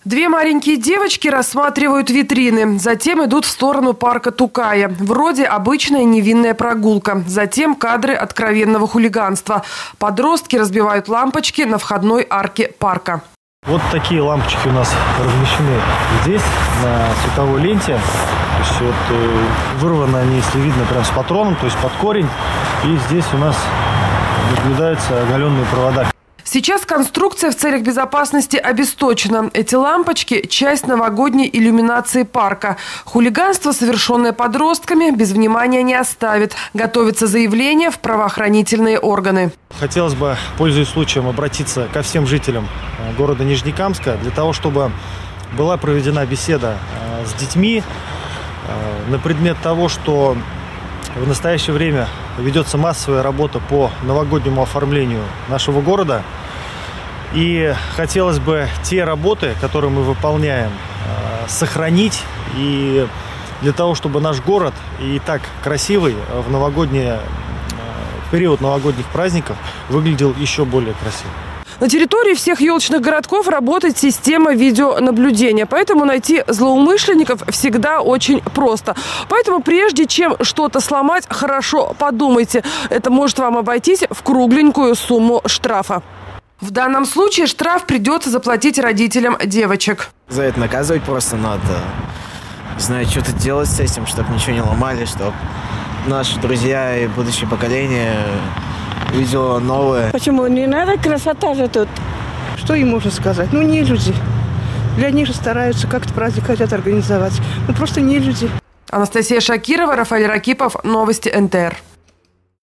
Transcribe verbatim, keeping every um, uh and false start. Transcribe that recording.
Две маленькие девочки рассматривают витрины, затем идут в сторону парка Тукая. Вроде обычная невинная прогулка. Затем кадры откровенного хулиганства. Подростки разбивают лампочки на входной арке парка. Вот такие лампочки у нас размещены здесь, на световой ленте. То есть вот, э, вырваны они, если видно, прям с патроном, то есть под корень. И здесь у нас наблюдаются оголенные провода. Сейчас конструкция в целях безопасности обесточена. Эти лампочки – часть новогодней иллюминации парка. Хулиганство, совершенное подростками, без внимания не оставит. Готовится заявление в правоохранительные органы. Хотелось бы, пользуясь случаем, обратиться ко всем жителям города Нижнекамска для того, чтобы была проведена беседа с детьми на предмет того, что в настоящее время ведется массовая работа по новогоднему оформлению нашего города. И хотелось бы те работы, которые мы выполняем, сохранить. И для того, чтобы наш город, и так красивый, в новогодние, в период новогодних праздников выглядел еще более красиво. На территории всех елочных городков работает система видеонаблюдения, поэтому найти злоумышленников всегда очень просто. Поэтому прежде чем что-то сломать, хорошо подумайте. Это может вам обойтись в кругленькую сумму штрафа. В данном случае штраф придется заплатить родителям девочек. За это наказывать просто надо. Не знаю, что-то делать с этим, чтобы ничего не ломали, чтобы наши друзья и будущее поколение видело новое. Почему? Не надо, красота же тут. Что им можно сказать? Ну, не люди. Для них же стараются как-то праздник хотят организовать. Ну, просто не люди. Анастасия Шакирова, Рафаэль Ракипов. Новости эн тэ эр.